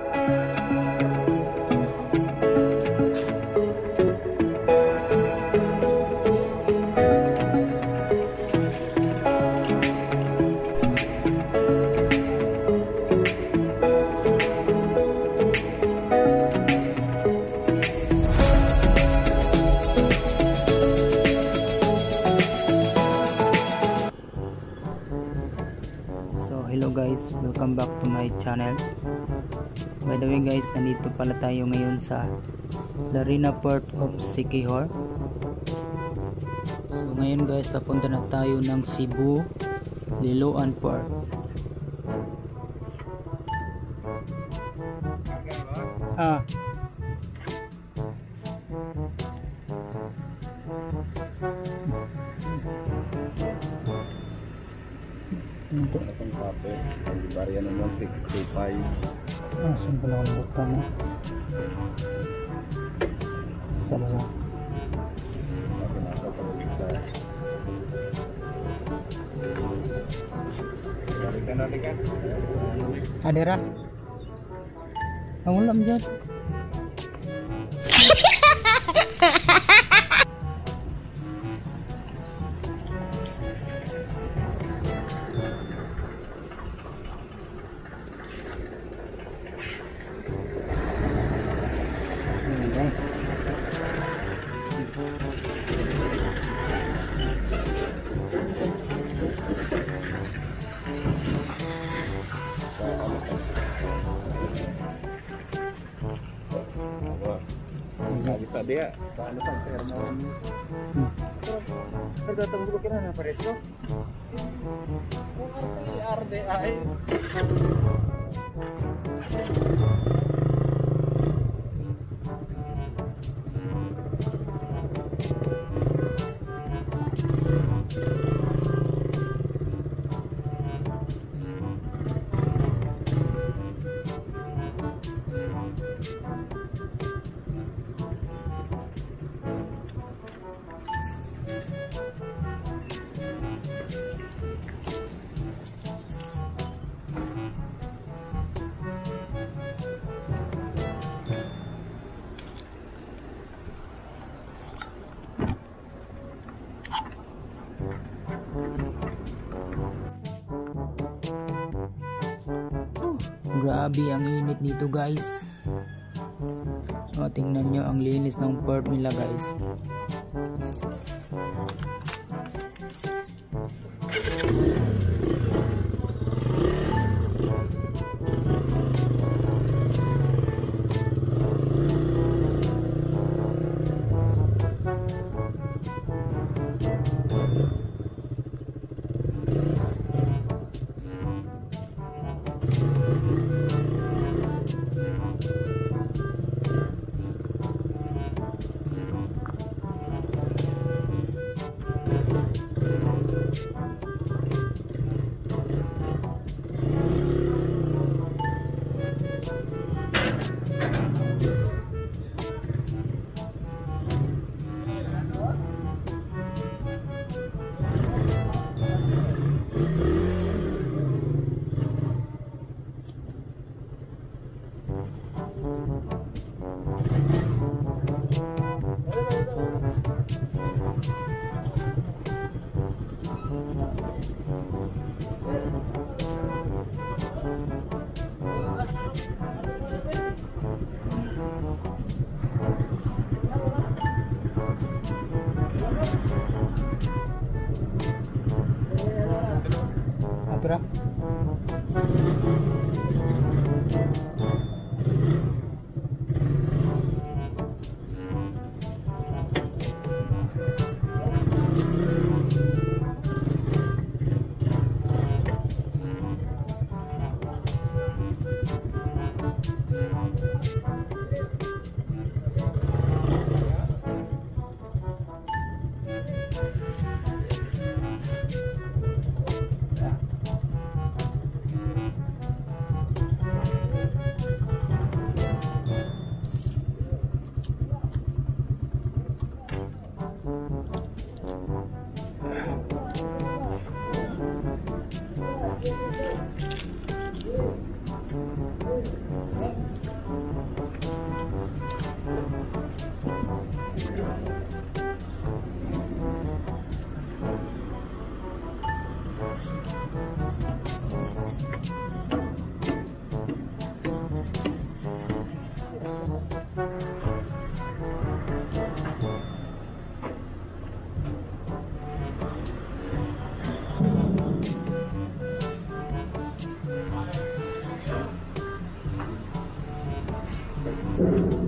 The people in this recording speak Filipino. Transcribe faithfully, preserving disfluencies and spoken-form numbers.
Hello guys, welcome back to my channel. By the way guys, nandito pala tayo ngayon sa Larena Port of Siquijor. So ngayon guys, papunta na tayo ng Cebu LILOAN Port. Ah Itong kape, ang barya naman sixty-five. Ah, simple lang ang buka mo. Salamat. Kasi nasa pag-ibig. Balikan natin ka. Adera. Ang ulam dyan. Bisa dia, paano pang termo? Terdatang dulu kira na preso. R D I. Grabe ang init dito guys. O, tingnan nyo ang linis ng port nila guys. Bye.